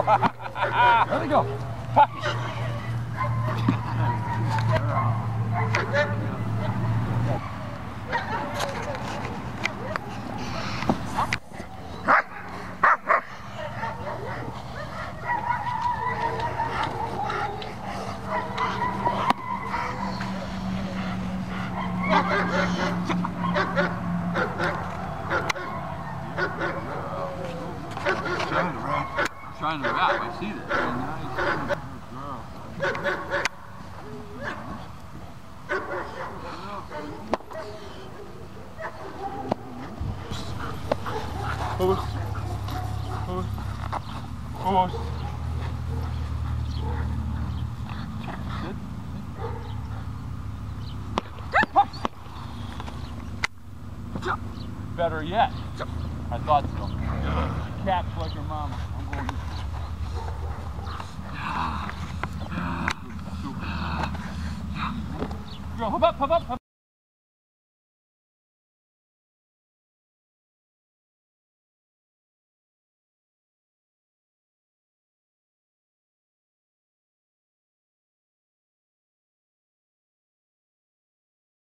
There we go. Trying to wrap, I see this. Nice. Almost. Better yet. I thought so. Catch like her mama. I'm going. Go, hop up, hop up, hop up.